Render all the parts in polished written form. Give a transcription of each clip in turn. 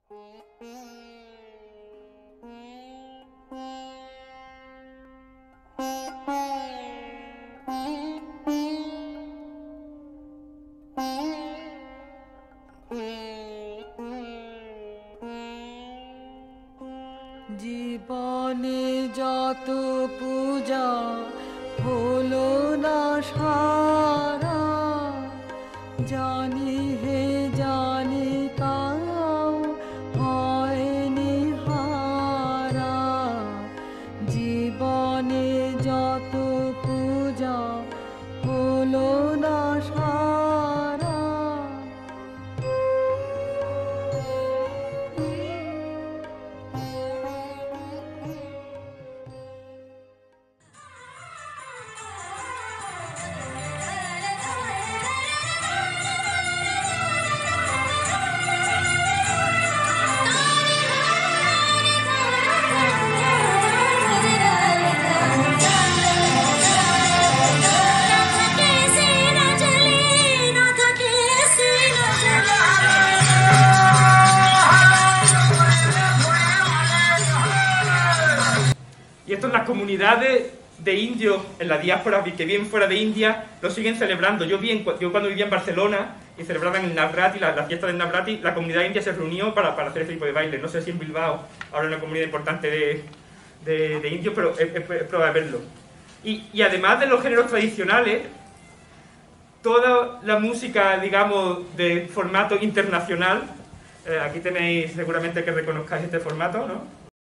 জীবনে যত পূজা হলো না সারা, জানি হে জানি তাও হয়নি হারা। জীবনে যত পূজা হলো না সারা। Y esto en las comunidades de indios en la diáspora que viven fuera de India lo siguen celebrando. Yo cuando vivía en Barcelona y celebraban el Navratri, la fiesta del Navratri, la comunidad india se reunió para hacer este tipo de baile. No sé si en Bilbao ahora es una comunidad importante de indios, pero es probable verlo. Y además de los géneros tradicionales, toda la música, digamos, de formato internacional, aquí tenéis seguramente que reconozcáis este formato, ¿no?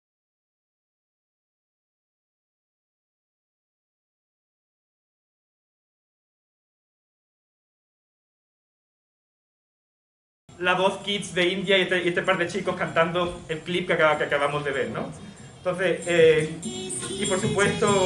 La voz Kids de India y este par de chicos cantando el clip que acabamos de ver, ¿no? Entonces, y por supuesto,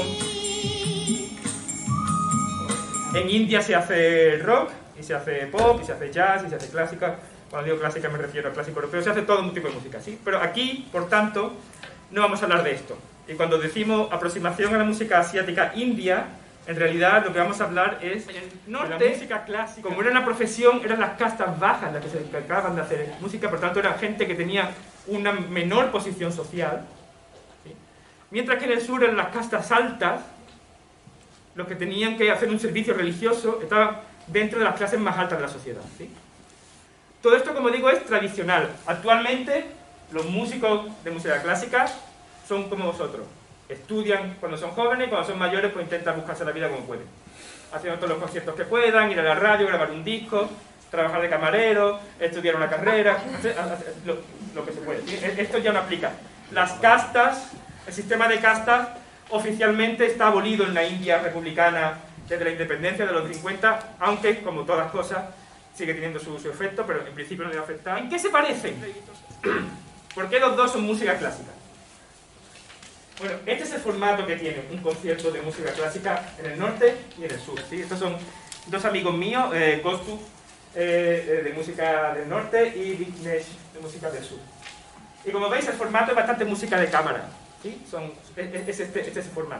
en India se hace rock, y se hace pop, y se hace jazz, y se hace clásica. Cuando digo clásica me refiero a clásico europeo, se hace todo un tipo de música, ¿sí? Pero aquí, por tanto, no vamos a hablar de esto. Y cuando decimos aproximación a la música asiática india, en realidad lo que vamos a hablar es en el norte, la música clásica. Como era una profesión, eran las castas bajas las que se encargaban de hacer música, por tanto era gente que tenía una menor posición social, ¿sí? Mientras que en el sur eran las castas altas, los que tenían que hacer un servicio religioso, estaban dentro de las clases más altas de la sociedad, ¿sí? Todo esto, como digo, es tradicional. Actualmente, los músicos de música clásica son como vosotros. Estudian cuando son jóvenes y cuando son mayores pues intentan buscarse la vida como pueden. Haciendo todos los conciertos que puedan, ir a la radio, grabar un disco, trabajar de camarero, estudiar una carrera, hacer lo que se puede. Esto ya no aplica. Las castas, el sistema de castas oficialmente está abolido en la India republicana desde la independencia de los 50, aunque, como todas cosas, sigue teniendo su efecto, pero en principio no le va a afectar. ¿En qué se parecen? ¿Por qué los dos son música clásica? Bueno, este es el formato que tiene un concierto de música clásica en el norte y en el sur, ¿sí? Estos son dos amigos míos, Kostu de música del norte y Vignesh de música del sur. Y como veis, el formato es bastante música de cámara, ¿sí? Este es el formato.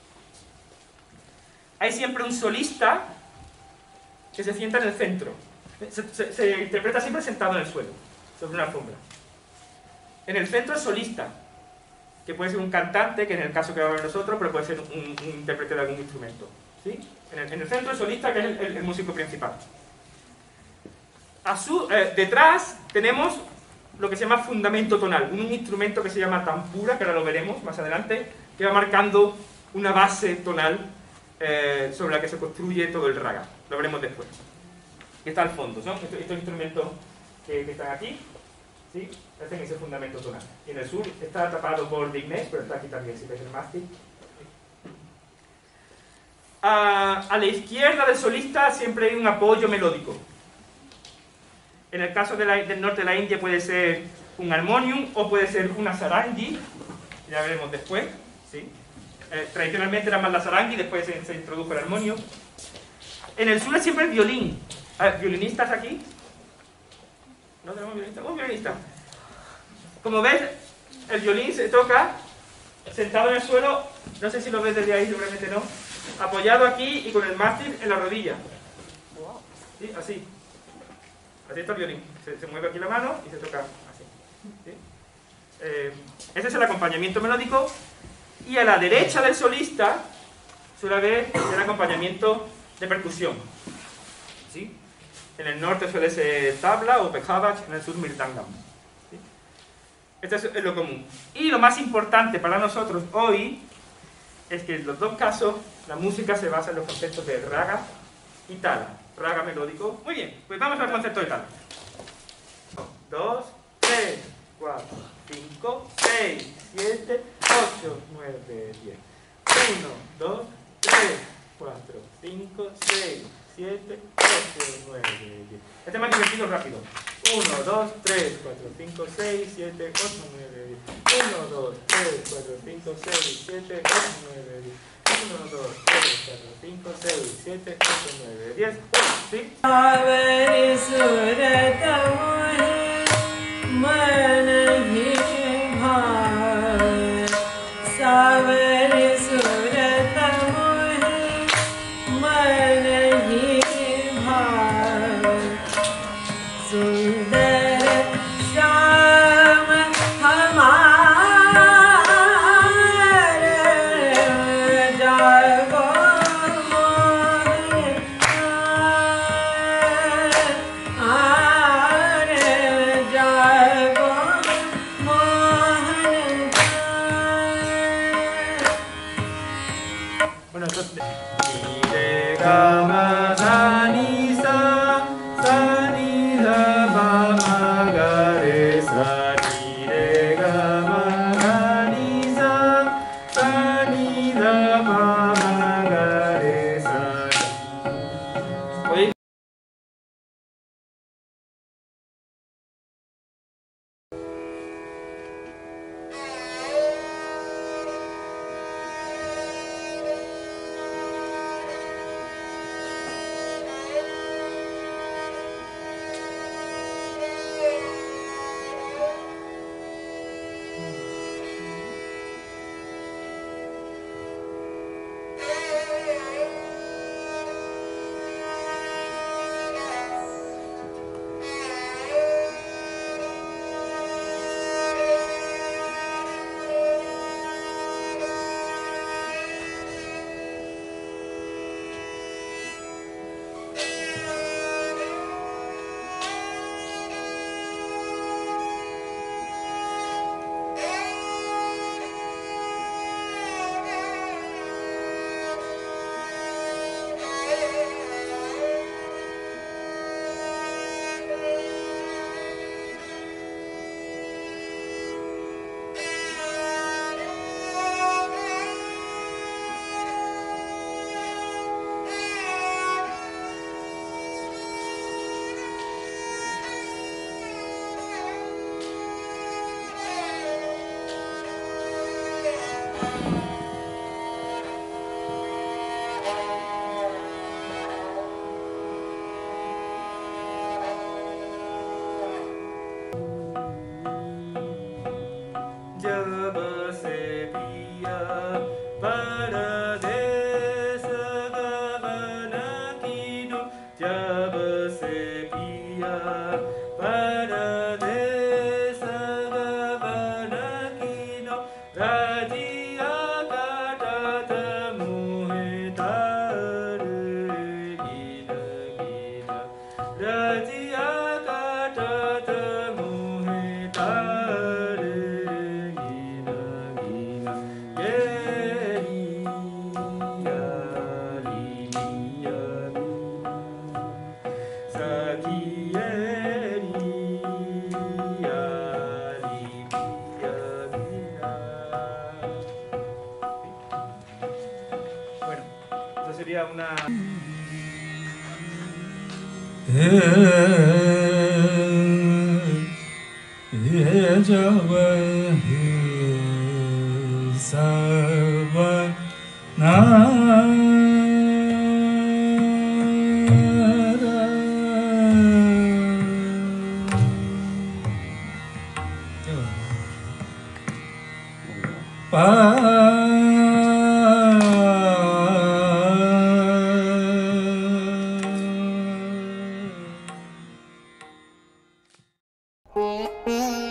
Hay siempre un solista que se sienta en el centro. Se interpreta siempre sentado en el suelo, sobre una alfombra. En el centro el solista, que puede ser un cantante, que en el caso que vamos a ver nosotros, pero puede ser un intérprete de algún instrumento, ¿sí? En el centro el solista, que es el músico principal. Detrás tenemos lo que se llama fundamento tonal, un instrumento que se llama tampura, que ahora lo veremos más adelante, que va marcando una base tonal sobre la que se construye todo el raga. Lo veremos después. Y está al fondo, ¿no? Estos instrumentos que están aquí, ¿sí? Hacen ese fundamento tonal. Y en el sur está tapado por Vignesh, pero está aquí también, si ves el mástil. A la izquierda del solista siempre hay un apoyo melódico. En el caso del norte de la India puede ser un armonium o puede ser una sarangi, ya veremos después, ¿sí? Tradicionalmente era más la sarangi, después se introdujo el armonium. En el sur es siempre el violín. ¿Violinistas aquí? ¿No tenemos violinista? Un violinista. Como ves, el violín se toca sentado en el suelo, no sé si lo ves desde ahí, seguramente no, apoyado aquí y con el mástil en la rodilla. ¿Sí? Así. Así está el violín. Se mueve aquí la mano y se toca así. ¿Sí? Ese es el acompañamiento melódico, y a la derecha del solista suele haber el acompañamiento de percusión. ¿Sí? En el norte suele ser tabla o pejabach, en el sur mildangam. ¿Sí? Esto es lo común. Y lo más importante para nosotros hoy es que en los dos casos la música se basa en los conceptos de raga y tala. Raga melódico. Muy bien, pues vamos al concepto de tala. 2, 3, 4, 5, 6, 7, 8, 9, 10. 1, 2, 3, 4, 5, 6, 7, 8, 9, 10. Este es más divertido rápido. 1, 2, 3, 4, 5, 6, 7, 8, 9, 10. 1, 2, 3, 4, 5, 6, 7, 8, 9, 10. 1, 2, 3, 4, 5, 6, 7, 8, 9, 10. ¿Sí? Bueno, entonces... Mi, re, ga, ma, da, ni, sa, ni, da, ma, ga, re, sa, ni, re, ga, ma, da, ni, sa, ni, da, ma, ga, re, sa. ¿Oye? जब से पिया परदेस गगन कीनो जब से पिया परदेस गगन कीनो रजिया काटत मुहे तार गीत गीत रजिया काटत मुहे तार Bueno, eso sería una... Pa